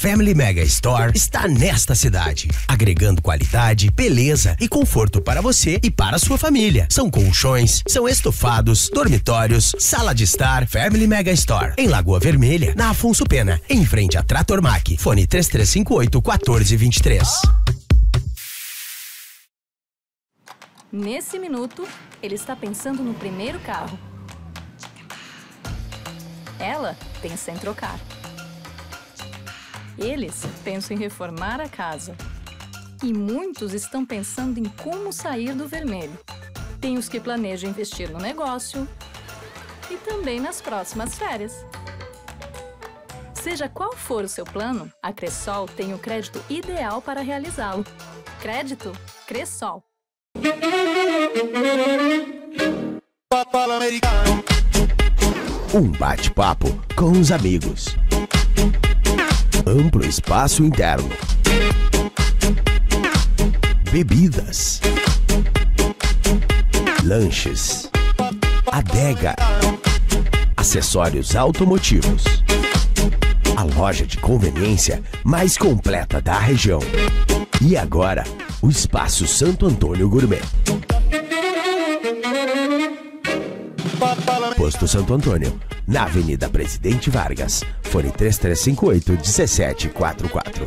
Family Mega Store está nesta cidade, agregando qualidade, beleza e conforto para você e para sua família. São colchões, são estofados, dormitórios, sala de estar. Family Mega Store, em Lagoa Vermelha, na Afonso Pena, em frente a Trator Mac. Fone 3358-1423. Nesse minuto, ele está pensando no primeiro carro. Ela pensa em trocar. Eles pensam em reformar a casa. E muitos estão pensando em como sair do vermelho. Tem os que planejam investir no negócio e também nas próximas férias. Seja qual for o seu plano, a Cressol tem o crédito ideal para realizá-lo. Crédito Cressol. Um bate-papo com os amigos. Amplo espaço interno. Bebidas. Lanches. Adega. Acessórios automotivos. A loja de conveniência mais completa da região. E agora, o Espaço Santo Antônio Gourmet. Posto Santo Antônio, na Avenida Presidente Vargas. Fone 3358-1744.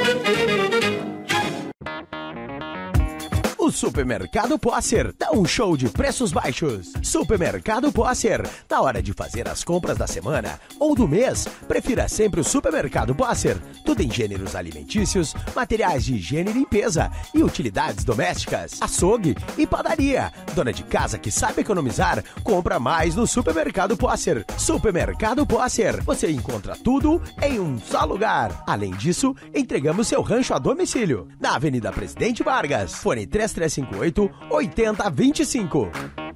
O Supermercado Posser dá um show de preços baixos. Supermercado Posser, na hora de fazer as compras da semana ou do mês, prefira sempre o Supermercado Posser. Tudo em gêneros alimentícios, materiais de higiene e limpeza e utilidades domésticas, açougue e padaria. Dona de casa que sabe economizar, compra mais no Supermercado Posser. Supermercado Posser, você encontra tudo em um só lugar. Além disso, entregamos seu rancho a domicílio. Na Avenida Presidente Vargas, fone 3358-8025.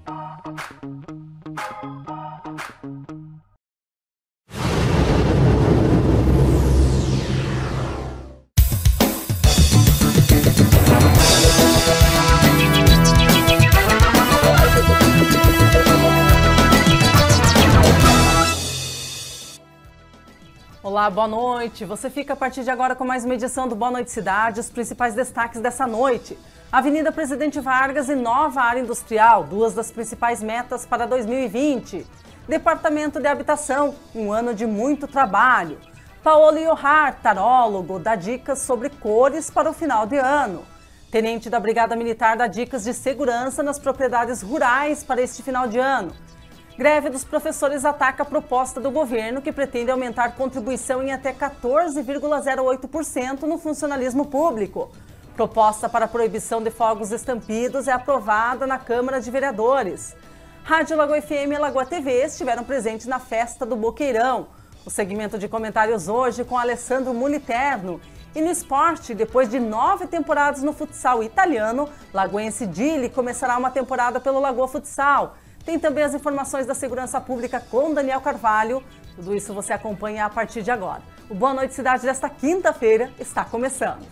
Olá, boa noite. Você fica a partir de agora com mais uma edição do Boa Noite Cidade. Os principais destaques dessa noite: Avenida Presidente Vargas e nova área industrial, duas das principais metas para 2020. Departamento de Habitação, um ano de muito trabalho. Paola Iohar, tarólogo, dá dicas sobre cores para o final de ano. Tenente da Brigada Militar dá dicas de segurança nas propriedades rurais para este final de ano. Greve dos professores ataca a proposta do governo que pretende aumentar contribuição em até 14,08% no funcionalismo público. Proposta para proibição de fogos estampidos é aprovada na Câmara de Vereadores. Rádio Lagoa FM e Lagoa TV estiveram presentes na festa do Boqueirão. O segmento de comentários hoje com Alessandro Muliterno. E no esporte, depois de 9 temporadas no futsal italiano, Lagoense Dili começará uma temporada pelo Lagoa Futsal. Tem também as informações da segurança pública com Daniel Carvalho. Tudo isso você acompanha a partir de agora. O Boa Noite Cidade desta quinta-feira está começando.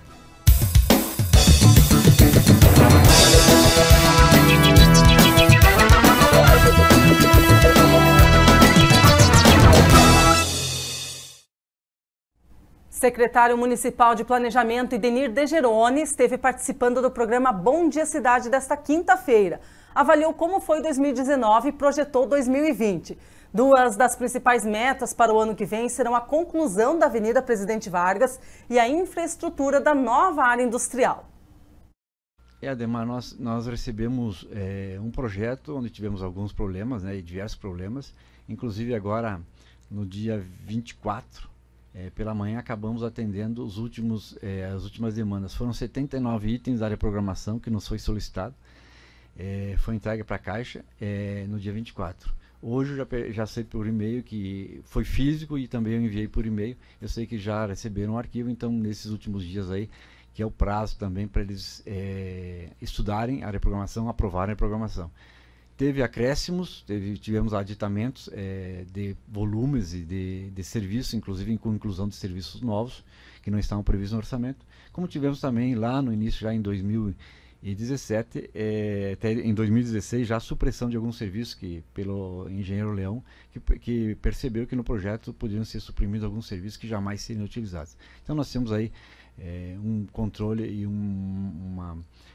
Secretário Municipal de Planejamento, Idenir Degeroni, esteve participando do programa Bom Dia Cidade desta quinta-feira. Avaliou como foi 2019 e projetou 2020. Duas das principais metas para o ano que vem serão a conclusão da Avenida Presidente Vargas e a infraestrutura da nova área industrial. Ademar, nós recebemos um projeto onde tivemos alguns problemas, e diversos problemas. Inclusive agora, no dia 24, pela manhã, acabamos atendendo as últimas demandas. Foram 79 itens da área de programação que nos foi solicitado. Foi entregue para a Caixa no dia 24. Hoje eu já sei por e-mail que foi físico e também eu enviei por e-mail. Eu sei que já receberam o arquivo, então nesses últimos dias aí, que é o prazo também para eles estudarem a área de programação, aprovarem a programação. Teve acréscimos, tivemos aditamentos de volumes e de serviços, inclusive com inclusão de serviços novos, que não estavam previstos no orçamento. Como tivemos também lá no início, já em 2019, E 17, até em 2016, já a supressão de alguns serviços pelo engenheiro Leão, que percebeu que no projeto poderiam ser suprimidos alguns serviços que jamais seriam utilizados. Então nós temos aí um controle e um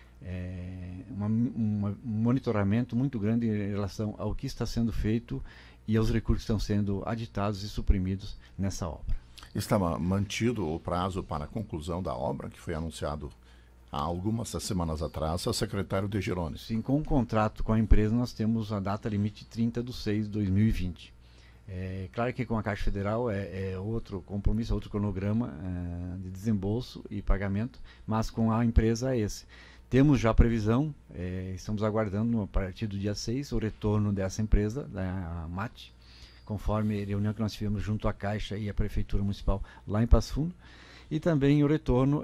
monitoramento muito grande em relação ao que está sendo feito e aos recursos que estão sendo aditados e suprimidos nessa obra. Estava mantido o prazo para a conclusão da obra, que foi anunciado há algumas semanas atrás, a secretário De Girone. Sim, com o contrato com a empresa, nós temos a data limite 30/6/2020. Claro que com a Caixa Federal é outro compromisso, outro cronograma de desembolso e pagamento, mas com a empresa é esse. Temos já previsão, estamos aguardando a partir do dia 6 o retorno dessa empresa, da MAT, conforme a reunião que nós tivemos junto à Caixa e à Prefeitura Municipal lá em Passo Fundo. E também o retorno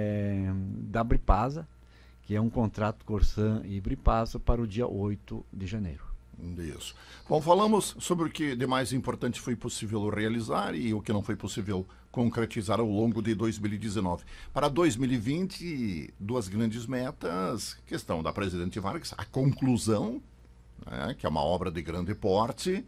da Bripasa, que é um contrato Corsan e Bripasa para o dia 8 de janeiro. Isso. Bom, falamos sobre o que de mais importante foi possível realizar e o que não foi possível concretizar ao longo de 2019. Para 2020, duas grandes metas, questão da Presidente Vargas, a conclusão, né, que é uma obra de grande porte,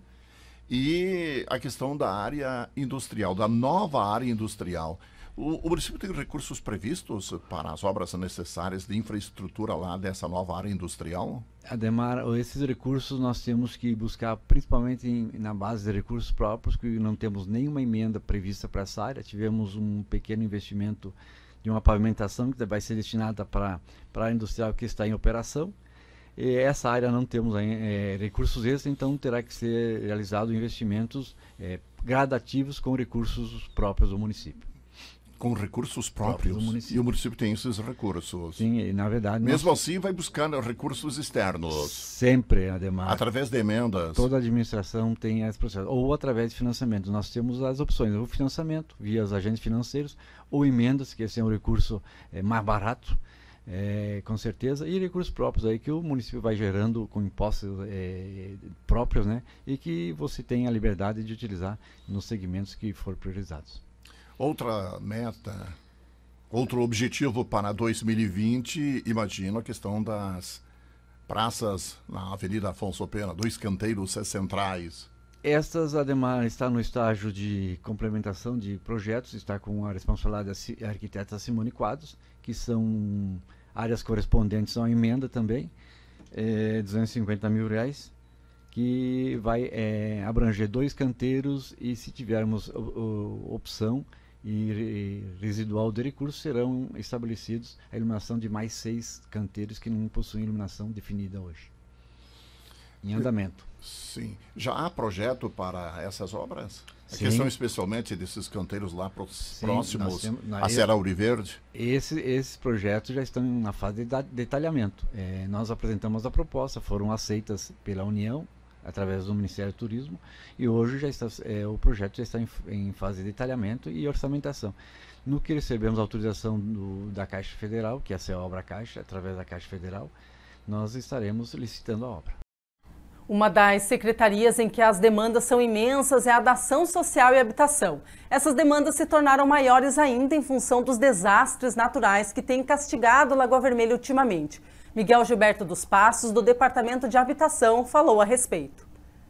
e a questão da área industrial, da nova área industrial. O município tem recursos previstos para as obras necessárias de infraestrutura lá dessa nova área industrial? Ademar, esses recursos nós temos que buscar principalmente na base de recursos próprios, que não temos nenhuma emenda prevista para essa área. Tivemos um pequeno investimento de uma pavimentação que vai ser destinada para a área industrial que está em operação. E essa área não temos recursos extras, então terá que ser realizado investimentos gradativos com recursos próprios do município. Com recursos próprios? E o município tem esses recursos? Sim, e na verdade... Mesmo assim, vai buscando recursos externos? Sempre, Ademar. Através de emendas? Toda a administração tem esse processo. Ou através de financiamento. Nós temos as opções, ou financiamento, via os agentes financeiros, ou emendas, que esse é um recurso mais barato, com certeza, e recursos próprios aí que o município vai gerando com impostos próprios, né? E que você tem a liberdade de utilizar nos segmentos que forem priorizados. Outra meta, outro objetivo para 2020, imagino a questão das praças na Avenida Afonso Pena, 2 canteiros centrais. Estas, Ademar, está no estágio de complementação de projetos, está com a responsabilidade da arquiteta Simone Quadros, que são áreas correspondentes a uma emenda também, R$250 mil, que vai abranger 2 canteiros e, se tivermos opção e residual de recursos, serão estabelecidos a iluminação de mais 6 canteiros que não possuem iluminação definida hoje, em andamento. Sim. Já há projeto para essas obras? A Sim. questão especialmente desses canteiros lá próximos à Serra Ouro Verde? Esses projetos já estão na fase de detalhamento. Nós apresentamos a proposta, foram aceitas pela União, através do Ministério do Turismo, e hoje já está, o projeto já está em fase de detalhamento e orçamentação. No que recebemos a autorização da Caixa Federal, que essa é a obra Caixa, através da Caixa Federal, nós estaremos licitando a obra. Uma das secretarias em que as demandas são imensas é a da Ação Social e Habitação. Essas demandas se tornaram maiores ainda em função dos desastres naturais que têm castigado Lagoa Vermelha ultimamente. Miguel Gilberto dos Passos, do Departamento de Habitação, falou a respeito.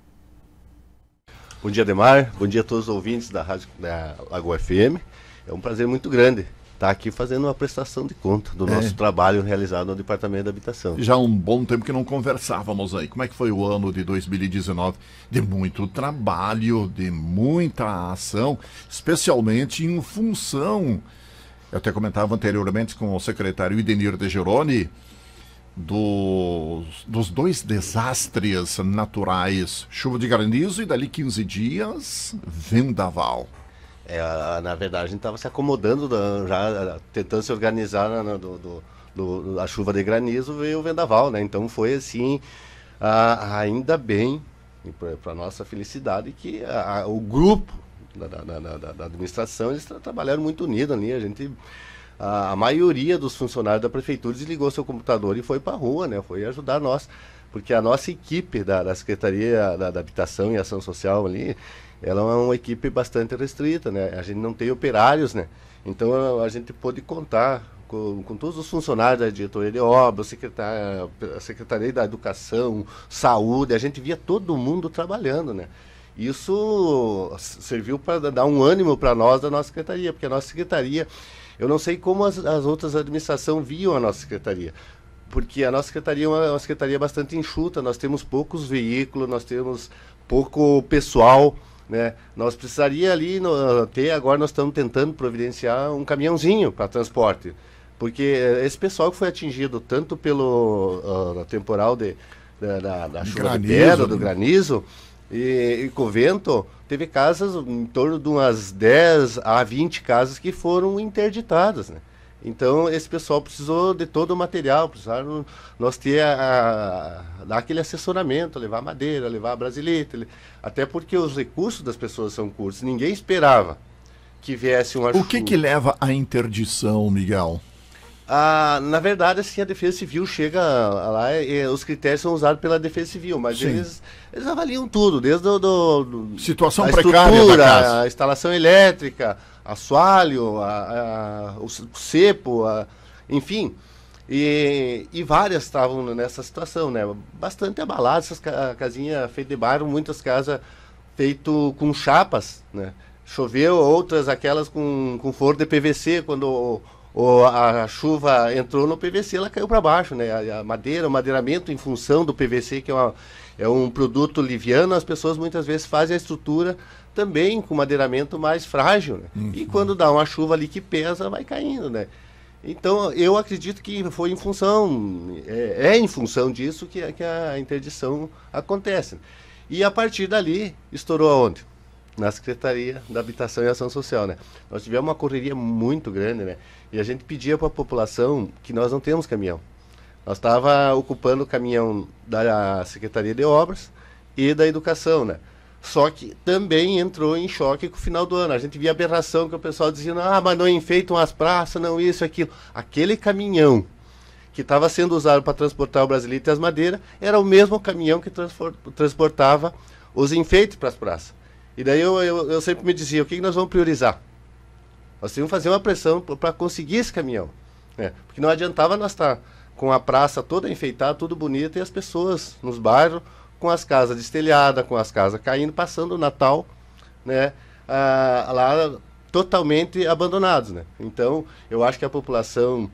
Bom dia, Ademar. Bom dia a todos os ouvintes da Rádio da Lagoa FM. É um prazer muito grande estar aqui fazendo uma prestação de conta do nosso trabalho realizado no Departamento de Habitação. Já há um bom tempo que não conversávamos aí. Como é que foi o ano de 2019? De muito trabalho, de muita ação, especialmente em função, eu até comentava anteriormente com o secretário Idenir De Girone, dos 2 desastres naturais, chuva de granizo e dali 15 dias, vendaval. Na verdade, a gente estava se acomodando, já tentando se organizar a chuva de granizo, veio o vendaval, né? Então foi assim, ainda bem, para nossa felicidade, que o grupo da administração, eles trabalharam muito unidos ali. A maioria dos funcionários da prefeitura desligou seu computador e foi para a rua, né? Foi ajudar nós, porque a nossa equipe da Secretaria da Habitação e Ação Social ali, ela é uma equipe bastante restrita, né? A gente não tem operários, né? Então a gente pôde contar com todos os funcionários da diretoria de obras, a Secretaria da Educação, Saúde, a gente via todo mundo trabalhando, né? Isso serviu para dar um ânimo para nós da nossa secretaria, porque a nossa secretaria, eu não sei como as outras administrações viam a nossa secretaria, porque a nossa secretaria é uma secretaria bastante enxuta, nós temos poucos veículos, nós temos pouco pessoal, né? Nós precisaria ali, agora nós estamos tentando providenciar um caminhãozinho para transporte, porque esse pessoal que foi atingido tanto pelo temporal da chuva de pedra, do granizo, e com o vento, teve casas, em torno de umas 10 a 20 casas que foram interditadas, né? Então, esse pessoal precisou de todo o material, precisaram nós dar aquele assessoramento, levar madeira, levar brasilite, até porque os recursos das pessoas são curtos. Ninguém esperava que viesse uma chuva. O que leva à interdição, Miguel? Na verdade, assim, a Defesa Civil chega lá e os critérios são usados pela Defesa Civil, mas eles avaliam tudo, desde situação a precária estrutura, da casa, a instalação elétrica, assoalho, o cepo, enfim. E várias estavam nessa situação, né? Bastante abaladas, essas casinhas feitas de bairro, muitas casas feitas com chapas, né? Choveu, outras aquelas com forro de PVC, quando a chuva entrou no PVC, ela caiu para baixo, né? A madeira, o madeiramento em função do PVC, que é um produto liviano, as pessoas muitas vezes fazem a estrutura também com madeiramento mais frágil, né? E quando dá uma chuva ali que pesa, vai caindo, né? Então, eu acredito que foi em função, em função disso que a interdição acontece. E a partir dali, estourou aonde? Na Secretaria da Habitação e Ação Social, né? Nós tivemos uma correria muito grande, né? E a gente pedia para a população que nós não temos caminhão. Nós estávamos ocupando o caminhão da Secretaria de Obras e da Educação, né? Só que também entrou em choque com o final do ano. A gente via aberração que o pessoal dizia, mas não enfeitam as praças, não isso, aquilo. Aquele caminhão que estava sendo usado para transportar o brasilite e as madeiras era o mesmo caminhão que transportava os enfeites para as praças. E daí eu sempre me dizia, o que nós vamos priorizar? Nós temos que fazer uma pressão para conseguir esse caminhão, né? Porque não adiantava nós estar com a praça toda enfeitada, tudo bonito, e as pessoas nos bairros com as casas destelhadas, com as casas caindo, passando o Natal, né, lá totalmente abandonados, né? Então, eu acho que a população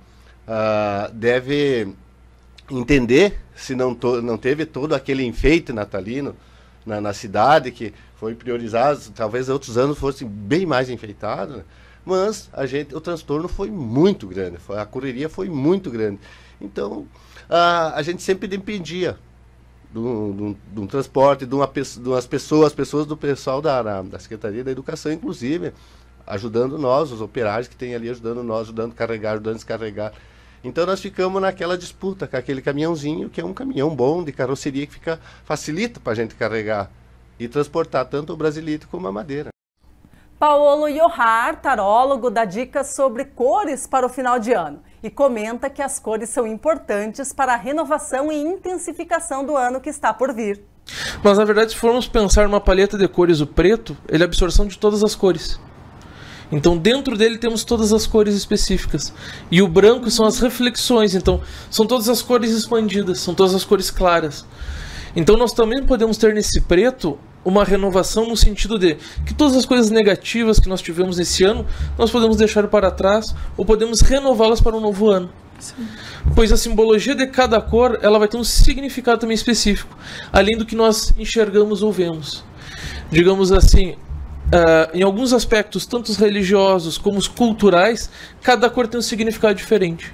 deve entender, se não teve todo aquele enfeite natalino na cidade, que foi priorizado, talvez outros anos fosse bem mais enfeitado, né? Mas o transtorno foi muito grande, a correria foi muito grande. Então, a gente sempre dependia de um transporte, de umas pessoas do pessoal da Secretaria da Educação, inclusive, ajudando nós, os operários que tem ali, ajudando nós, ajudando a carregar, ajudando a descarregar. Então, nós ficamos naquela disputa com aquele caminhãozinho, que é um caminhão bom, de carroceria, que facilita para a gente carregar e transportar tanto o brasilite como a madeira. Paolo Johar, tarólogo, dá dicas sobre cores para o final de ano e comenta que as cores são importantes para a renovação e intensificação do ano que está por vir. Mas, na verdade, se formos pensar numa paleta de cores, o preto, ele é a absorção de todas as cores. Então, dentro dele temos todas as cores específicas. E o branco são as reflexões, então, são todas as cores expandidas, são todas as cores claras. Então, nós também podemos ter nesse preto uma renovação no sentido de que todas as coisas negativas que nós tivemos nesse ano, nós podemos deixar para trás ou podemos renová-las para um novo ano. Sim. Pois a simbologia de cada cor, ela vai ter um significado também específico, além do que nós enxergamos ou vemos. Digamos assim, em alguns aspectos, tanto os religiosos como os culturais, cada cor tem um significado diferente.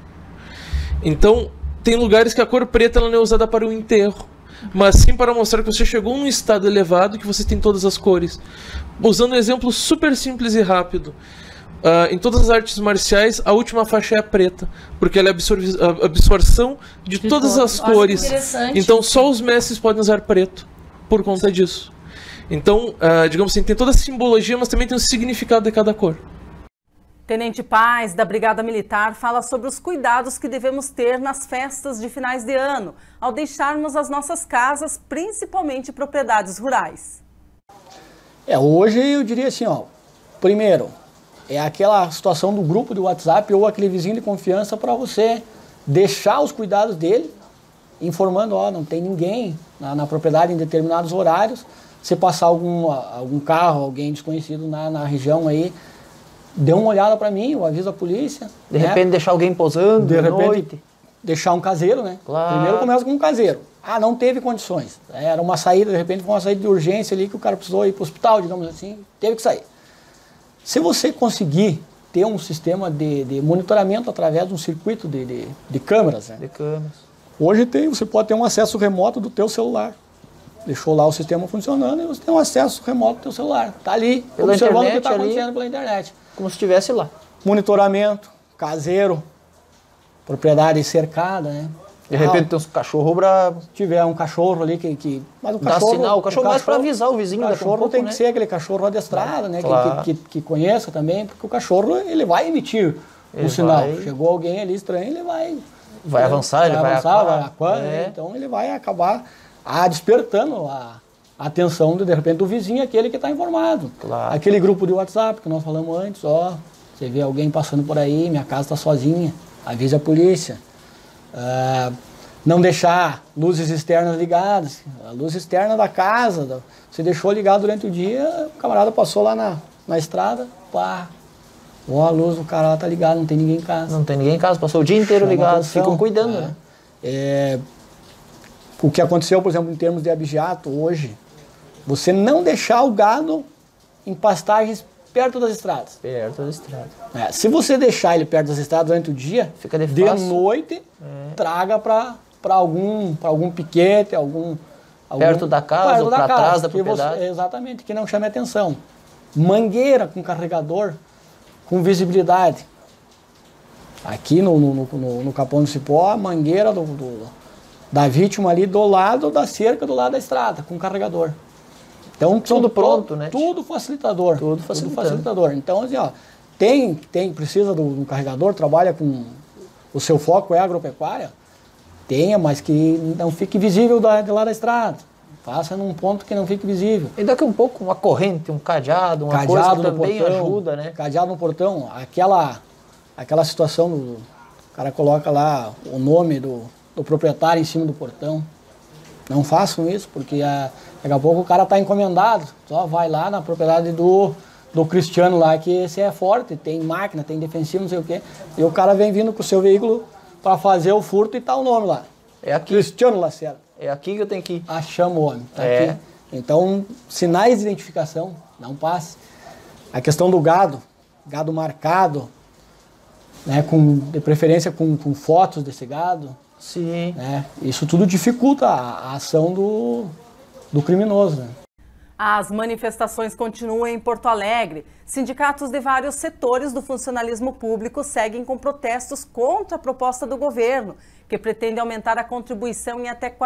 Então, tem lugares que a cor preta ela não é usada para o enterro, mas sim para mostrar que você chegou num estado elevado e que você tem todas as cores. Usando um exemplo super simples e rápido, em todas as artes marciais, a última faixa é a preta, porque ela é a absorção de todas as cores. Então só os mestres podem usar preto por conta disso. Então, digamos assim, tem toda a simbologia, mas também tem o significado de cada cor. Tenente Paz, da Brigada Militar, fala sobre os cuidados que devemos ter nas festas de finais de ano, ao deixarmos as nossas casas, principalmente propriedades rurais. Hoje eu diria assim, primeiro, é aquela situação do grupo de WhatsApp ou aquele vizinho de confiança para você deixar os cuidados dele, informando, ó, não tem ninguém na propriedade em determinados horários. Se passar algum carro, alguém desconhecido na região aí, dê uma olhada para mim, eu aviso a polícia. De repente deixar alguém posando de noite. Deixar um caseiro, né? Claro. Primeiro começa com um caseiro. Ah, não teve condições. Era uma saída, de repente foi uma saída de urgência ali que o cara precisou ir para o hospital, digamos assim, teve que sair. Se você conseguir ter um sistema de monitoramento através de um circuito de câmeras, né? De câmeras. Hoje você pode ter um acesso remoto do teu celular. Deixou lá o sistema funcionando e você tem um acesso remoto do teu celular. Está ali, pela observando internet, o que está acontecendo pela internet. Como se estivesse lá. Monitoramento, caseiro, propriedade cercada, né? De repente tem uns cachorros bravos. Se tiver um cachorro ali mas o dá cachorro, sinal, o cachorro mais para avisar o vizinho daqui a pouco, tem né? que ser aquele cachorro adestrado, né? Claro. Que conheça também, porque o cachorro ele vai emitir o sinal. Chegou alguém ali estranho, ele vai avançar, ele vai acuar, né? Então ele vai acabar despertando a atenção de repente do vizinho, aquele que está informado. Claro. Aquele grupo de WhatsApp que nós falamos antes, ó, você vê alguém passando por aí, minha casa está sozinha, avise a polícia. Não deixar luzes externas ligadas, a luz externa da casa, você deixou ligado durante o dia, o camarada passou lá na estrada, pá, ó, a luz do cara lá tá ligada, não tem ninguém em casa. Não tem ninguém em casa, passou o dia inteiro ligado, ficam cuidando, né? O que aconteceu, por exemplo, em termos de abigeato hoje, você não deixar o gado em pastagens perto das estradas. Perto das estradas. Se você deixar ele perto das estradas durante o dia, fica de noite, traga para algum piquete, algum perto da casa ou para trás da propriedade. Exatamente, que não chame atenção. Mangueira com carregador, com visibilidade. Aqui no Capão do Cipó, a mangueira da vítima ali do lado da cerca, do lado da estrada, com carregador. Então, tudo pronto, né? Tudo facilitador. Tudo facilitador. Então, assim, ó, precisa do carregador, trabalha com o seu foco é agropecuária, tenha, mas que não fique visível de lá da estrada. Faça num ponto que não fique visível. E daqui a um pouco uma corrente, um cadeado, uma coisa que também ajuda, né? Cadeado no portão, aquela situação o cara coloca lá o nome do proprietário em cima do portão. Não façam isso, porque daqui a pouco o cara está encomendado. Só vai lá na propriedade do Cristiano lá, que esse é forte, tem máquina, tem defensivo, não sei o quê. E o cara vem vindo com o seu veículo para fazer o furto e tá o nome lá. É aqui. Cristiano Lacerda. É aqui que eu tenho que ir. Achamos o homem. Tá aqui. Então, sinais de identificação, não passe. A questão do gado marcado, né, de preferência com fotos desse gado. Sim. Né, isso tudo dificulta a ação do criminoso. Né? As manifestações continuam em Porto Alegre. Sindicatos de vários setores do funcionalismo público seguem com protestos contra a proposta do governo, que pretende aumentar a contribuição em até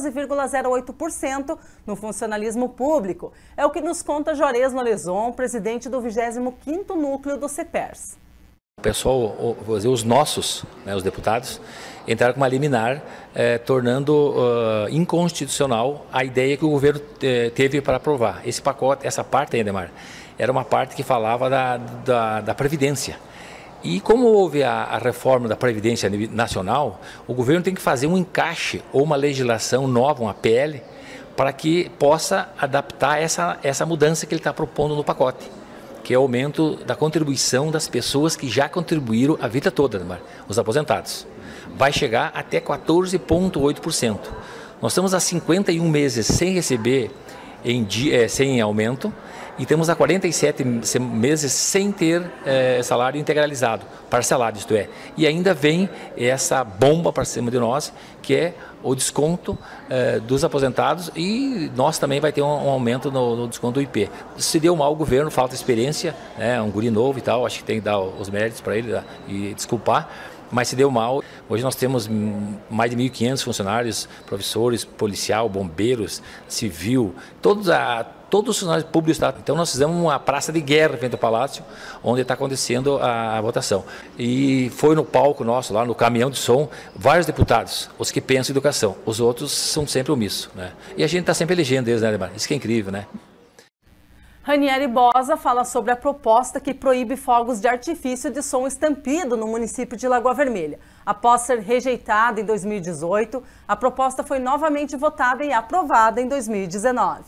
14,08% no funcionalismo público. É o que nos conta Juarez Lorenzon, presidente do 25º Núcleo do CEPERS. O pessoal, os nossos, né, os deputados, entraram com uma liminar tornando inconstitucional a ideia que o governo teve para aprovar. Esse pacote, essa parte aí, Ademar, era uma parte que falava da Previdência. E como houve a reforma da Previdência Nacional, o governo tem que fazer um encaixe ou uma legislação nova, uma PL, para que possa adaptar essa mudança que ele está propondo no pacote, que é o aumento da contribuição das pessoas que já contribuíram a vida toda, os aposentados. Vai chegar até 14,8%. Nós estamos há 51 meses sem receber sem aumento e temos há 47 meses sem ter salário integralizado, parcelado, isto é. E ainda vem essa bomba para cima de nós, que é o desconto dos aposentados, e nós também vai ter um aumento no desconto do IP. Se deu mal o governo, falta experiência, né, um guri novo e tal, acho que tem que dar os méritos para ele e desculpar, mas se deu mal. Hoje nós temos mais de 1.500 funcionários, professores, policial, bombeiros, civil, todos os funcionários públicos. Então nós fizemos uma praça de guerra frente ao Palácio, onde está acontecendo a votação. E foi no palco nosso, lá no caminhão de som, vários deputados, os que pensam em educação. Os outros são sempre omissos, né? E a gente está sempre elegendo eles, né, Ademar? Isso que é incrível, né? Ranieri Bosa fala sobre a proposta que proíbe fogos de artifício de som estampido no município de Lagoa Vermelha. Após ser rejeitada em 2018, a proposta foi novamente votada e aprovada em 2019.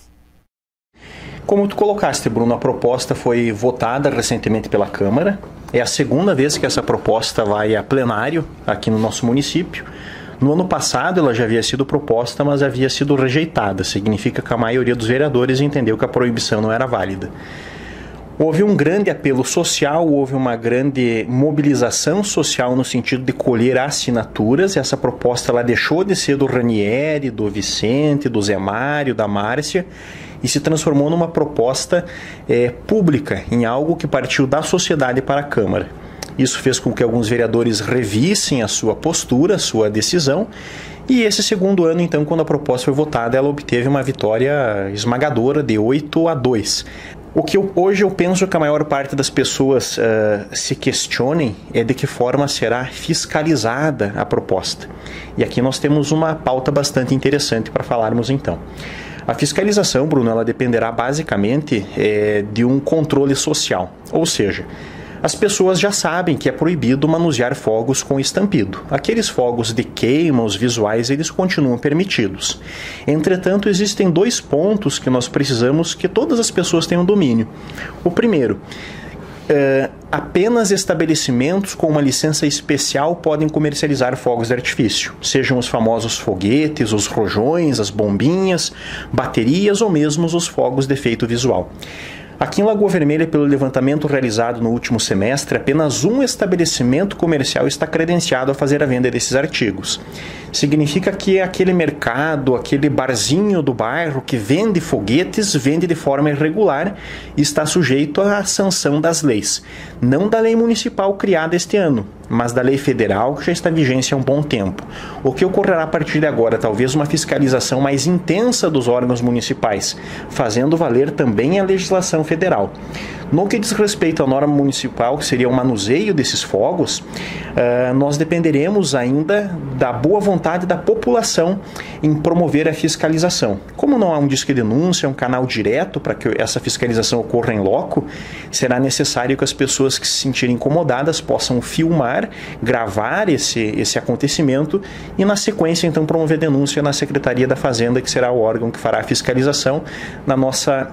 Como tu colocaste, Bruno, a proposta foi votada recentemente pela Câmara. É a segunda vez que essa proposta vai a plenário aqui no nosso município. No ano passado ela já havia sido proposta, mas havia sido rejeitada. Significa que a maioria dos vereadores entendeu que a proibição não era válida. Houve um grande apelo social, houve uma grande mobilização social no sentido de colher assinaturas. Essa proposta ela deixou de ser do Ranieri, do Vicente, do Zé Mário, da Márcia, e se transformou numa proposta pública, em algo que partiu da sociedade para a Câmara. Isso fez com que alguns vereadores revissem a sua postura, a sua decisão, e esse segundo ano, então, quando a proposta foi votada, ela obteve uma vitória esmagadora de 8-2. O que hoje eu penso que a maior parte das pessoas se questionem é de que forma será fiscalizada a proposta. E aqui nós temos uma pauta bastante interessante para falarmos então. A fiscalização, Bruno, ela dependerá basicamente de um controle social, ou seja, as pessoas já sabem que é proibido manusear fogos com estampido. Aqueles fogos de queima, os visuais, eles continuam permitidos. Entretanto, existem dois pontos que nós precisamos que todas as pessoas tenham domínio. O primeiro, apenas estabelecimentos com uma licença especial podem comercializar fogos de artifício, sejam os famosos foguetes, os rojões, as bombinhas, baterias ou mesmo os fogos de efeito visual. Aqui em Lagoa Vermelha, pelo levantamento realizado no último semestre, apenas um estabelecimento comercial está credenciado a fazer a venda desses artigos. Significa que aquele mercado, aquele barzinho do bairro que vende foguetes, vende de forma irregular e está sujeito à sanção das leis. Não da lei municipal criada este ano, mas da lei federal que já está em vigência há um bom tempo. O que ocorrerá a partir de agora? Talvez uma fiscalização mais intensa dos órgãos municipais, fazendo valer também a legislação federal. No que diz respeito à norma municipal, que seria o manuseio desses fogos, nós dependeremos ainda da boa vontade da população em promover a fiscalização. Como não há um disque de denúncia, um canal direto para que essa fiscalização ocorra em loco, será necessário que as pessoas que se sentirem incomodadas possam filmar, gravar esse acontecimento e, na sequência, então, promover denúncia na Secretaria da Fazenda, que será o órgão que fará a fiscalização na nossa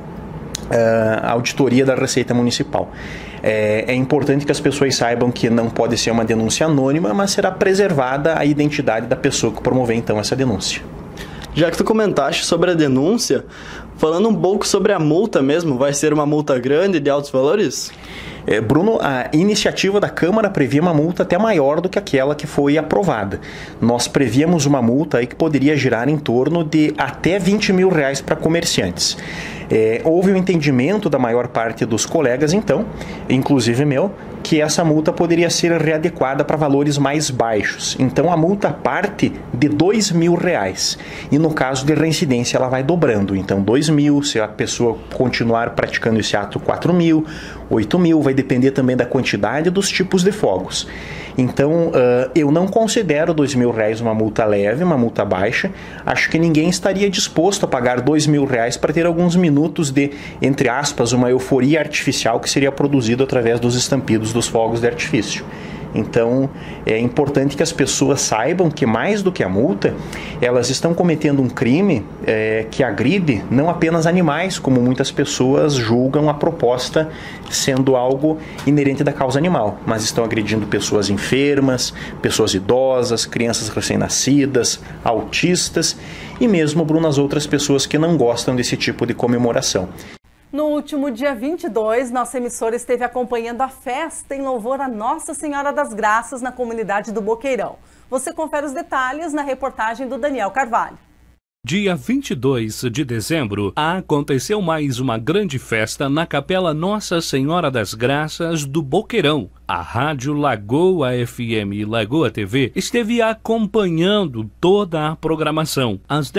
auditoria da Receita Municipal. É importante que as pessoas saibam que não pode ser uma denúncia anônima, mas será preservada a identidade da pessoa que promover então essa denúncia. Já que tu comentaste sobre a denúncia, falando um pouco sobre a multa mesmo, vai ser uma multa grande de altos valores? Bruno, a iniciativa da Câmara previa uma multa até maior do que aquela que foi aprovada. Nós prevíamos uma multa aí que poderia girar em torno de até R$20 mil para comerciantes. Houve um entendimento da maior parte dos colegas, então, inclusive meu, que essa multa poderia ser readequada para valores mais baixos. Então a multa parte de R$2 mil e no caso de reincidência ela vai dobrando. Então 2 mil, se a pessoa continuar praticando esse ato, 4 mil, 8 mil, vai depender também da quantidade e dos tipos de fogos. Então eu não considero R$2 mil uma multa leve, uma multa baixa. Acho que ninguém estaria disposto a pagar R$2 mil para ter alguns minutos de, entre aspas, uma euforia artificial que seria produzido através dos estampidos dos fogos de artifício. Então, é importante que as pessoas saibam que, mais do que a multa, elas estão cometendo um crime que agride não apenas animais, como muitas pessoas julgam a proposta sendo algo inerente da causa animal, mas estão agredindo pessoas enfermas, pessoas idosas, crianças recém-nascidas, autistas e mesmo, Bruno, as outras pessoas que não gostam desse tipo de comemoração. No último dia 22, nossa emissora esteve acompanhando a festa em louvor a Nossa Senhora das Graças na comunidade do Boqueirão. Você confere os detalhes na reportagem do Daniel Carvalho. Dia 22 de dezembro, aconteceu mais uma grande festa na Capela Nossa Senhora das Graças do Boqueirão. A Rádio Lagoa FM e Lagoa TV esteve acompanhando toda a programação. Às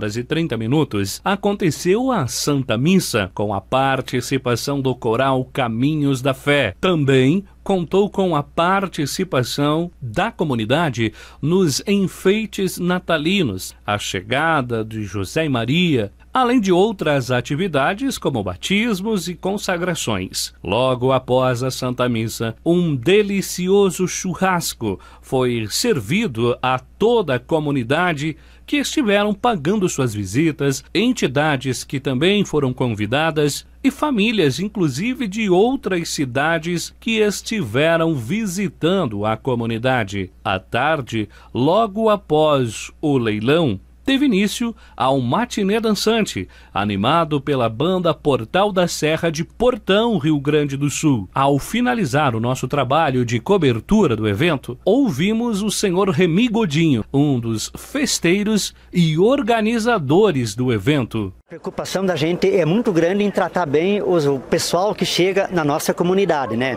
10h30, aconteceu a Santa Missa, com a participação do coral Caminhos da Fé. Também contou com a participação da comunidade nos enfeites natalinos, a chegada de José e Maria, além de outras atividades como batismos e consagrações. Logo após a Santa Missa, um delicioso churrasco foi servido a toda a comunidade que estiveram pagando suas visitas, entidades que também foram convidadas e famílias, inclusive de outras cidades que estiveram visitando a comunidade. À tarde, logo após o leilão, teve início ao matinê dançante, animado pela banda Portal da Serra de Portão, Rio Grande do Sul. Ao finalizar o nosso trabalho de cobertura do evento, ouvimos o senhor Remy Godinho, um dos festeiros e organizadores do evento. A preocupação da gente é muito grande em tratar bem o pessoal que chega na nossa comunidade, né?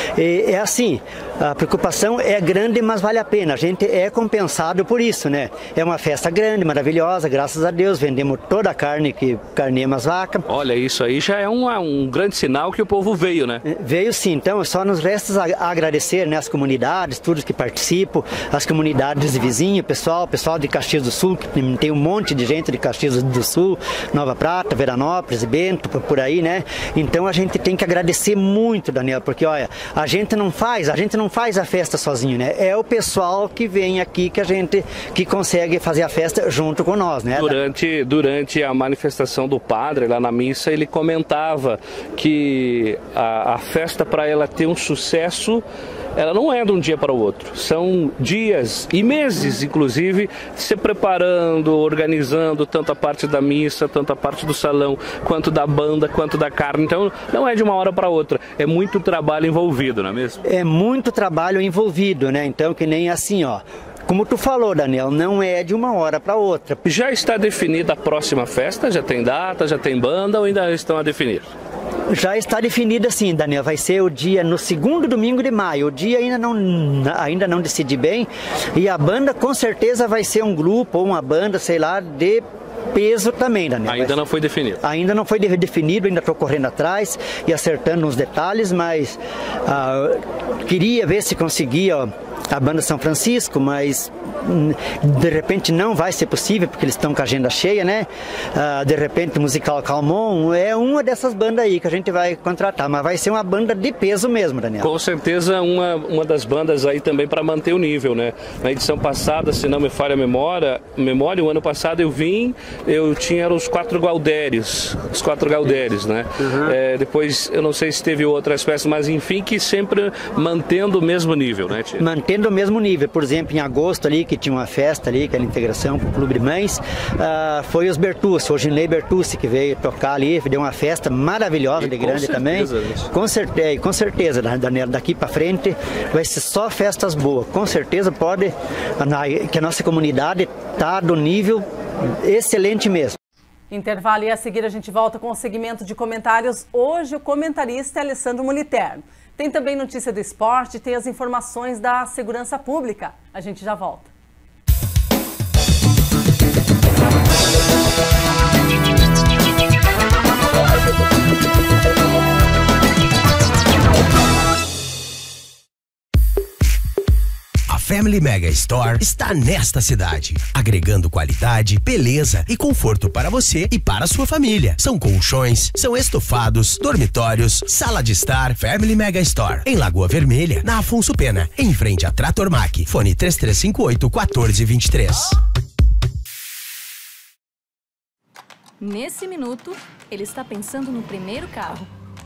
É assim, a preocupação é grande, mas vale a pena. A gente é compensado por isso, né? É uma festa grande, maravilhosa, graças a Deus. Vendemos toda a carne que carneamos as vacas. Olha, isso aí já é um grande sinal que o povo veio, né? Veio sim. Então, só nos resta agradecer, né, as comunidades, todos que participam, as comunidades vizinhas, pessoal de Caxias do Sul, que tem um monte de gente de Caxias do Sul, Nova Prata, Veranópolis, Bento, por aí, né? Então a gente tem que agradecer muito, Daniel, porque olha, a gente não faz a festa sozinho, né? É o pessoal que vem aqui que consegue fazer a festa junto com nós, né? Durante a manifestação do padre lá na missa, ele comentava que a festa, para ela ter um sucesso, ela não é de um dia para o outro. São dias e meses, inclusive, se preparando, organizando tanto a parte da missa, tanto a parte do salão, quanto da banda, quanto da carne. Então, não é de uma hora para outra. É muito trabalho envolvido, não é mesmo? É muito trabalho envolvido, né? Então, que nem assim, ó. Como tu falou, Daniel, não é de uma hora para outra. Já está definida a próxima festa? Já tem data, já tem banda ou ainda estão a definir? Já está definida sim, Daniel, vai ser o dia no segundo domingo de maio. O dia ainda não decidi bem, e a banda com certeza vai ser um grupo ou uma banda, sei lá, de peso também, Daniel. Ainda não foi definido? Ainda não foi definido, ainda estou correndo atrás e acertando uns detalhes, mas queria ver se conseguia a banda São Francisco, mas de repente não vai ser possível, porque eles estão com a agenda cheia, né? De repente o Musical Calmon é uma dessas bandas aí que a gente vai contratar, mas vai ser uma banda de peso mesmo, Daniel. Com certeza uma das bandas aí também para manter o nível, né? Na edição passada, se não me falha a memória, o ano passado eu tinha os quatro Gaudérios, né? Uhum. Depois eu não sei se teve outras peças, mas enfim, que sempre mantendo o mesmo nível, né, tia? Mantendo o mesmo nível. Por exemplo, em agosto ali, que tinha uma festa ali, que era integração com o Clube de Mães, foi os Bertucci, o Ginley Bertucci, que veio tocar ali, deu uma festa maravilhosa, de grande também. Com certeza, Daniel, daqui para frente vai ser só festas boas. Com certeza que a nossa comunidade está do nível excelente mesmo. Intervalo, e a seguir a gente volta com o segmento de comentários. Hoje o comentarista é Alessandro Moliterno. Tem também notícia do esporte, tem as informações da segurança pública. A gente já volta. A Family Mega Store está nesta cidade, agregando qualidade, beleza e conforto para você e para a sua família. São colchões, são estofados, dormitórios, sala de estar. Family Mega Store, em Lagoa Vermelha, na Afonso Pena, em frente a Trator Mac. Fone 3358-1423. Nesse minuto, ele está pensando no primeiro carro.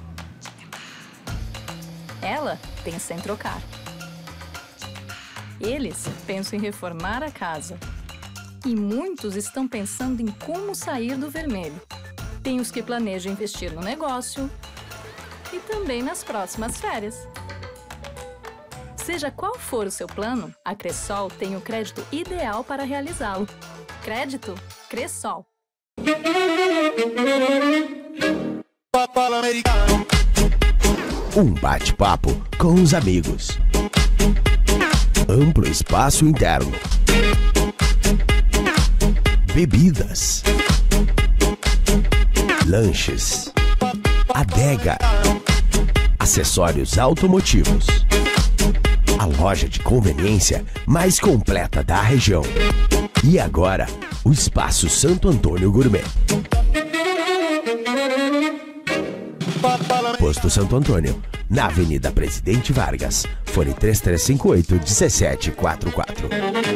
Ela pensa em trocar. Eles pensam em reformar a casa. E muitos estão pensando em como sair do vermelho. Tem os que planejam investir no negócio e também nas próximas férias. Seja qual for o seu plano, a Cressol tem o crédito ideal para realizá-lo. Crédito Cressol. Um bate-papo com os amigos. Amplo espaço interno. Bebidas. Lanches. Adega. Acessórios automotivos. A loja de conveniência mais completa da região. E agora, o Espaço Santo Antônio Gourmet. Posto Santo Antônio, na Avenida Presidente Vargas. Fone 3358-1744.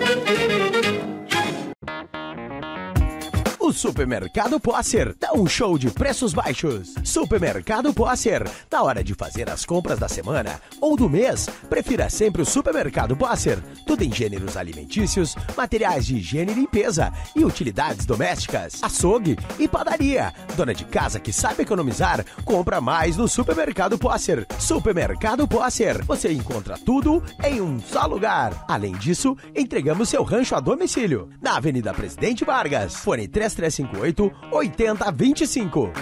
O Supermercado Poasser dá um show de preços baixos. Supermercado Poasser, na hora de fazer as compras da semana ou do mês, prefira sempre o Supermercado Poasser. Tudo em gêneros alimentícios, materiais de higiene e limpeza e utilidades domésticas, açougue e padaria. Dona de casa que sabe economizar, compra mais no Supermercado Poasser. Supermercado Poasser, você encontra tudo em um só lugar. Além disso, entregamos seu rancho a domicílio, na Avenida Presidente Vargas. Fone 3358-8025.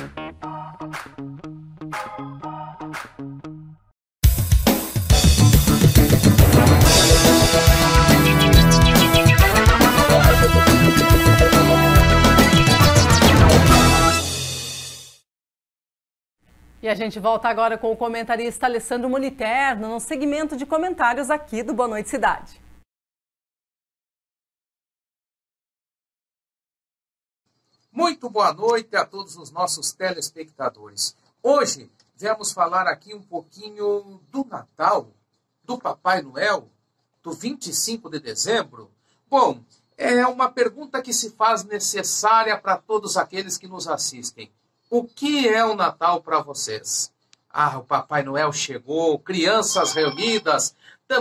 E a gente volta agora com o comentarista Alessandro Moliterno no segmento de comentários aqui do Boa Noite Cidade. Muito boa noite a todos os nossos telespectadores. Hoje vamos falar aqui um pouquinho do Natal, do Papai Noel, do 25 de dezembro. Bom, é uma pergunta que se faz necessária para todos aqueles que nos assistem. O que é o Natal para vocês? Ah, o Papai Noel chegou, crianças reunidas,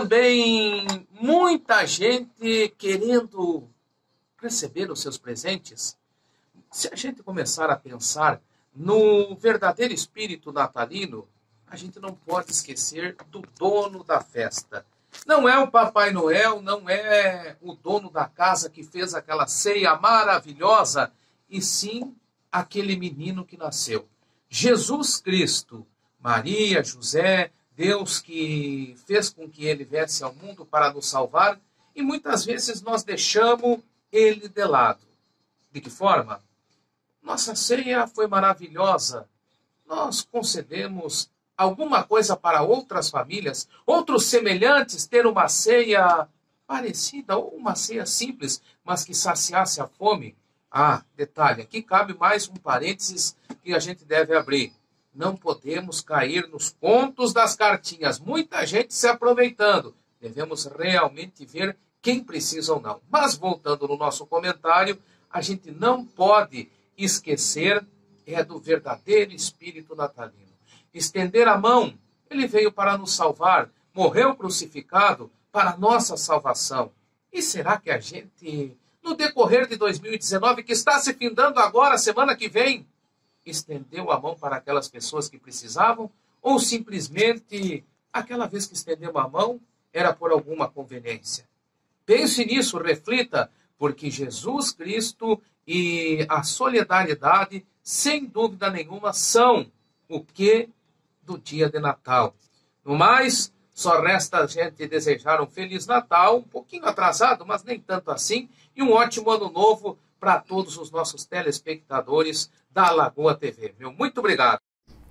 também muita gente querendo receber os seus presentes. Se a gente começar a pensar no verdadeiro espírito natalino, a gente não pode esquecer do dono da festa. Não é o Papai Noel, não é o dono da casa que fez aquela ceia maravilhosa, e sim aquele menino que nasceu. Jesus Cristo, Maria, José, Deus que fez com que ele viesse ao mundo para nos salvar, e muitas vezes nós deixamos ele de lado. De que forma? Nossa ceia foi maravilhosa. Nós concedemos alguma coisa para outras famílias, outros semelhantes ter uma ceia parecida ou uma ceia simples, mas que saciasse a fome. Ah, detalhe, aqui cabe mais um parênteses que a gente deve abrir. Não podemos cair nos contos das cartinhas. Muita gente se aproveitando. Devemos realmente ver quem precisa ou não. Mas voltando no nosso comentário, a gente não pode esquecer do verdadeiro espírito natalino. Estender a mão, ele veio para nos salvar, morreu crucificado para a nossa salvação. E será que a gente, no decorrer de 2019, que está se findando agora, semana que vem, estendeu a mão para aquelas pessoas que precisavam? Ou simplesmente, aquela vez que estendeu a mão, era por alguma conveniência? Pense nisso, reflita, porque Jesus Cristo e a solidariedade, sem dúvida nenhuma, são o que do dia de Natal. No mais, só resta a gente desejar um Feliz Natal, um pouquinho atrasado, mas nem tanto assim, e um ótimo ano novo para todos os nossos telespectadores da Lagoa TV. Meu muito obrigado.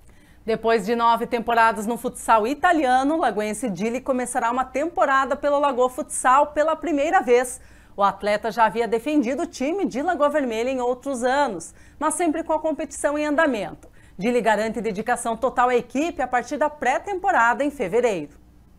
Depois de 9 temporadas no futsal italiano, o lagoense Dili começará uma temporada pelo Lagoa Futsal pela primeira vez. O atleta já havia defendido o time de Lagoa Vermelha em outros anos, mas sempre com a competição em andamento. Dili garante dedicação total à equipe a partir da pré-temporada em fevereiro.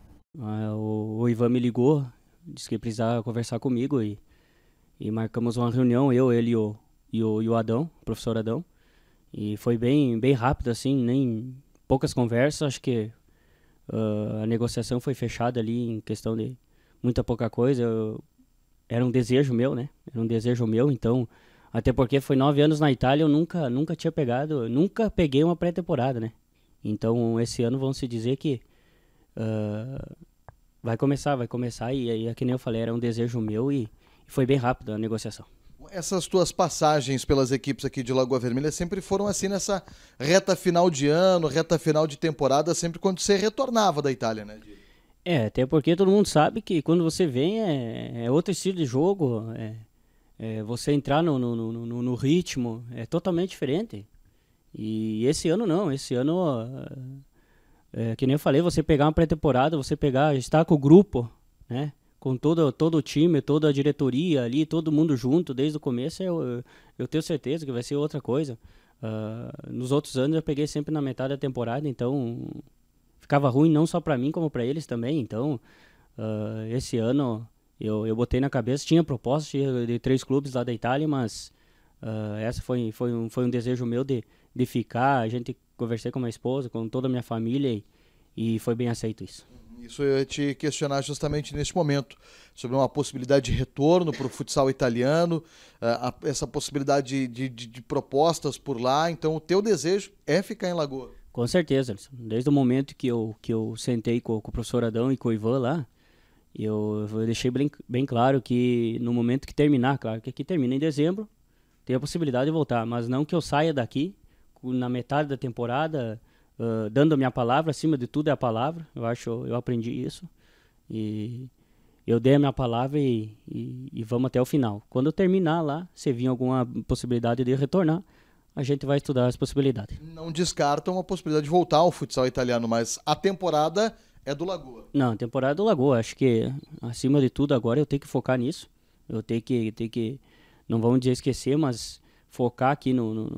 O Ivan me ligou, disse que precisava conversar comigo e marcamos uma reunião, ele e o Adão, o professor Adão. E foi bem rápido, assim, nem poucas conversas. Acho que a negociação foi fechada ali em questão de muita pouca coisa. Era um desejo meu, né? Era um desejo meu, então... Até porque foi 9 anos na Itália, eu nunca tinha pegado... Nunca peguei uma pré-temporada, né? Então, esse ano, vamos se dizer que... vai começar, e que nem eu falei, era um desejo meu e foi bem rápido a negociação. Essas tuas passagens pelas equipes aqui de Lagoa Vermelha sempre foram assim nessa reta final de ano, reta final de temporada, sempre quando você retornava da Itália, né? Até porque todo mundo sabe que quando você vem é outro estilo de jogo, você entrar no ritmo é totalmente diferente. E esse ano não, esse ano, que nem eu falei, você pegar uma pré-temporada, estar com o grupo, né? Com todo o time, toda a diretoria ali, todo mundo junto desde o começo, eu tenho certeza que vai ser outra coisa. Nos outros anos eu peguei sempre na metade da temporada, então ficava ruim não só para mim como para eles também. Então esse ano eu botei na cabeça, tinha proposta de 3 clubes lá da Itália, mas essa foi um desejo meu de ficar. A gente conversei com minha esposa, com toda a minha família e foi bem aceito isso. Isso eu ia te questionar justamente neste momento, sobre uma possibilidade de retorno para o futsal italiano, essa possibilidade de propostas por lá. Então o teu desejo é ficar em Lagoa? Com certeza, desde o momento que eu sentei com o professor Adão e com o Ivan lá, eu deixei bem claro que no momento que terminar, claro que aqui termina em dezembro, tem a possibilidade de voltar, mas não que eu saia daqui na metade da temporada, dando a minha palavra. Acima de tudo é a palavra. Eu aprendi isso e eu dei a minha palavra e vamos até o final. Quando eu terminar lá, se vir alguma possibilidade de retornar, a gente vai estudar as possibilidades. Não descartam a possibilidade de voltar ao futsal italiano, mas a temporada é do Lagoa. Não, a temporada é do Lagoa. Acho que acima de tudo agora eu tenho que focar nisso. Eu tenho que não vamos dizer esquecer, mas focar aqui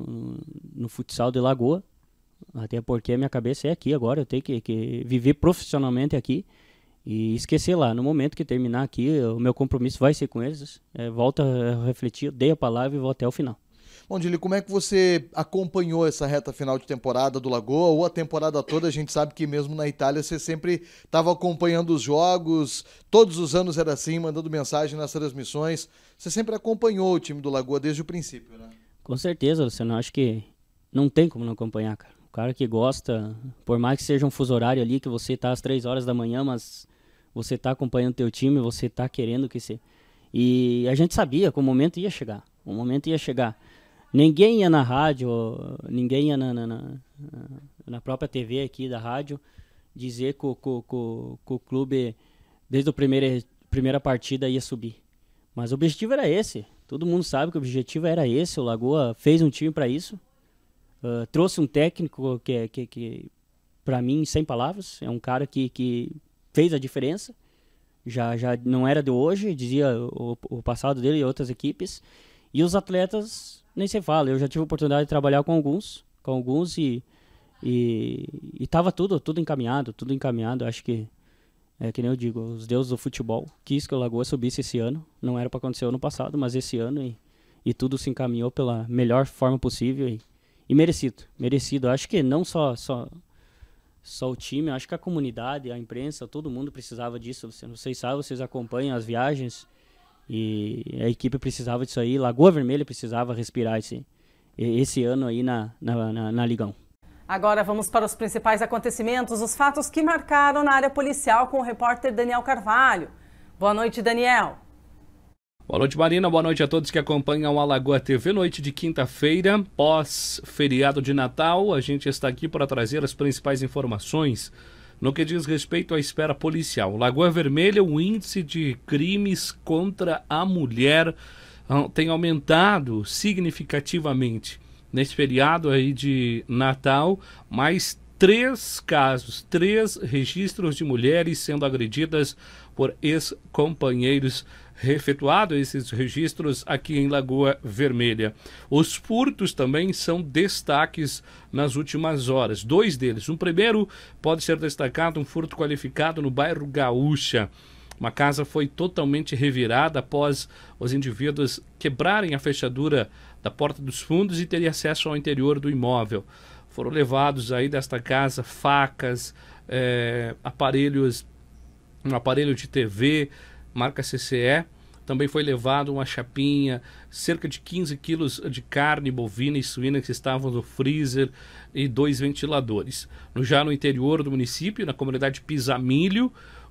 no futsal de Lagoa. Até porque a minha cabeça é aqui agora, eu tenho que viver profissionalmente aqui e esquecer lá. No momento que terminar aqui, o meu compromisso vai ser com eles. Volto a refletir, dei a palavra e vou até o final. Bom, Dili, como é que você acompanhou essa reta final de temporada do Lagoa, ou a temporada toda? A gente sabe que mesmo na Itália você sempre estava acompanhando os jogos, todos os anos era assim, mandando mensagem nas transmissões. Você sempre acompanhou o time do Lagoa desde o princípio, né? Com certeza, Luciano. Acho que não tem como não acompanhar, cara. O cara que gosta, por mais que seja um fuso horário ali, que você tá às 3 horas da manhã, mas você tá acompanhando o teu time, você tá querendo que se... E a gente sabia que o momento ia chegar. O momento ia chegar. Ninguém ia na rádio, ninguém ia na própria TV aqui da rádio dizer que o clube, desde a primeira partida, ia subir. Mas o objetivo era esse. Todo mundo sabe que o objetivo era esse. O Lagoa fez um time para isso. Trouxe um técnico que para mim, sem palavras, é um cara que fez a diferença. Já não era de hoje, dizia o passado dele e outras equipes. E os atletas, nem se fala. Eu já tive a oportunidade de trabalhar com alguns e estava tudo encaminhado, tudo encaminhado. Acho que, que nem eu digo, os deuses do futebol quis que o Lagoa subisse esse ano. Não era para acontecer ano passado, mas esse ano, e tudo se encaminhou pela melhor forma possível e merecido. Acho que não só o time, acho que a comunidade, a imprensa, todo mundo precisava disso. Vocês sabem, vocês acompanham as viagens e a equipe precisava disso aí. Lagoa Vermelha precisava respirar esse ano aí na Ligão. Agora vamos para os principais acontecimentos, os fatos que marcaram na área policial com o repórter Daniel Carvalho. Boa noite, Daniel. Boa noite, Marina. Boa noite a todos que acompanham a Lagoa TV. Noite de quinta-feira, pós-feriado de Natal. A gente está aqui para trazer as principais informações no que diz respeito à esfera policial. Lagoa Vermelha, o índice de crimes contra a mulher tem aumentado significativamente. Nesse feriado aí de Natal, mais 3 casos, 3 registros de mulheres sendo agredidas por ex-companheiros. Efetuado esses registros aqui em Lagoa Vermelha. Os furtos também são destaques nas últimas horas. 2 deles. Um primeiro pode ser destacado, um furto qualificado no bairro Gaúcha. Uma casa foi totalmente revirada após os indivíduos quebrarem a fechadura da porta dos fundos e terem acesso ao interior do imóvel. Foram levados aí desta casa facas, aparelhos, um aparelho de TV, marca CCE. Também foi levado uma chapinha, cerca de 15 quilos de carne bovina e suína que estavam no freezer e 2 ventiladores. Já no interior do município, na comunidade Pisamilho,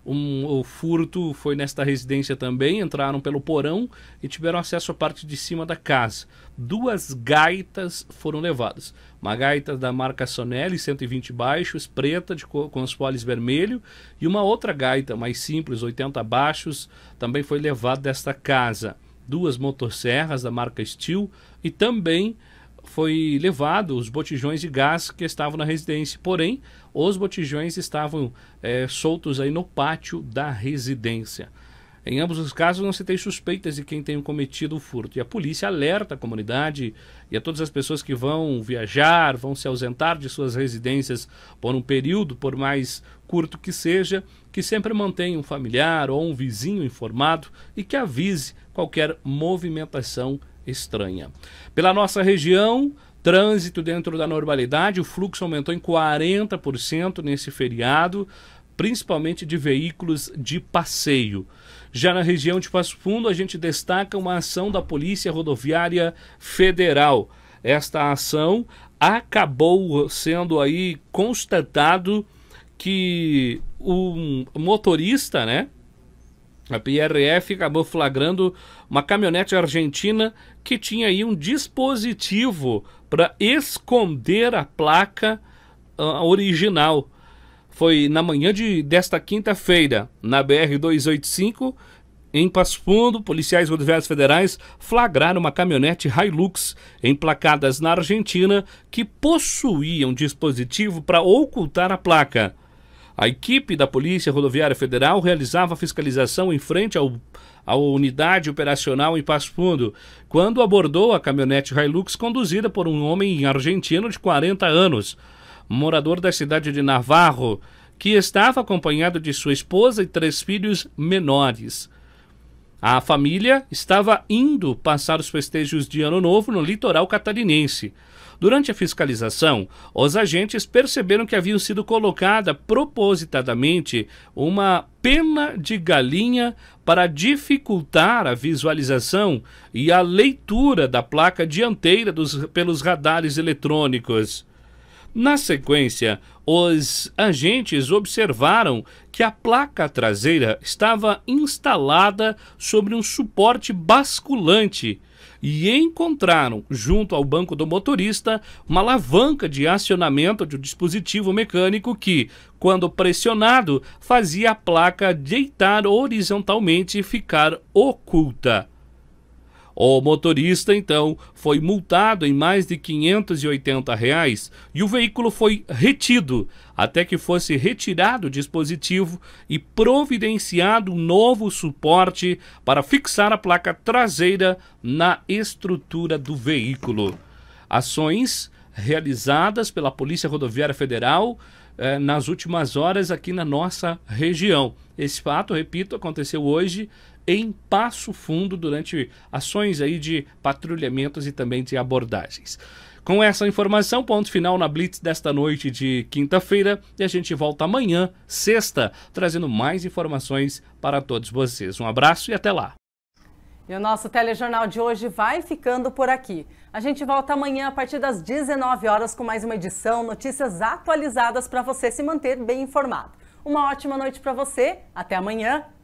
o furto foi nesta residência também. Entraram pelo porão e tiveram acesso à parte de cima da casa. 2 gaitas foram levadas. Uma gaita da marca Sonelli, 120 baixos, preta, com os foles vermelho. E uma outra gaita mais simples, 80 baixos, também foi levada desta casa. 2 motosserras da marca Steel e também foi levado os botijões de gás que estavam na residência. Porém, os botijões estavam soltos aí no pátio da residência. Em ambos os casos não se tem suspeitas de quem tenha cometido o furto. E a polícia alerta a comunidade e a todas as pessoas que vão viajar, vão se ausentar de suas residências por um período, por mais curto que seja, que sempre mantenha um familiar ou um vizinho informado e que avise qualquer movimentação estranha. Pela nossa região, trânsito dentro da normalidade, o fluxo aumentou em 40% nesse feriado, principalmente de veículos de passeio. Já na região de Passo Fundo, a gente destaca uma ação da Polícia Rodoviária Federal. Esta ação acabou sendo aí constatado que o motorista, né, a PRF acabou flagrando uma caminhonete argentina que tinha aí um dispositivo para esconder a placa original. Foi na manhã desta quinta-feira, na BR-285, em Passo Fundo, policiais rodoviários federais flagraram uma caminhonete Hilux emplacadas na Argentina que possuía um dispositivo para ocultar a placa. A equipe da Polícia Rodoviária Federal realizava a fiscalização em frente à unidade operacional em Passo Fundo, quando abordou a caminhonete Hilux conduzida por um homem argentino de 40 anos, morador da cidade de Navarro, que estava acompanhado de sua esposa e 3 filhos menores. A família estava indo passar os festejos de Ano Novo no litoral catarinense. Durante a fiscalização, os agentes perceberam que havia sido colocada propositadamente uma pena de galinha para dificultar a visualização e a leitura da placa dianteira pelos radares eletrônicos. Na sequência, os agentes observaram que a placa traseira estava instalada sobre um suporte basculante e encontraram, junto ao banco do motorista, uma alavanca de acionamento de um dispositivo mecânico que, quando pressionado, fazia a placa deitar horizontalmente e ficar oculta. O motorista, então, foi multado em mais de R$ 580 e o veículo foi retido até que fosse retirado o dispositivo e providenciado um novo suporte para fixar a placa traseira na estrutura do veículo. Ações realizadas pela Polícia Rodoviária Federal nas últimas horas aqui na nossa região. Esse fato, repito, aconteceu hoje em Passo Fundo durante ações aí de patrulhamentos e também de abordagens. Com essa informação, ponto final na Blitz desta noite de quinta-feira e a gente volta amanhã, sexta, trazendo mais informações para todos vocês. Um abraço e até lá. E o nosso telejornal de hoje vai ficando por aqui. A gente volta amanhã a partir das 19 horas com mais uma edição, notícias atualizadas para você se manter bem informado. Uma ótima noite para você, até amanhã.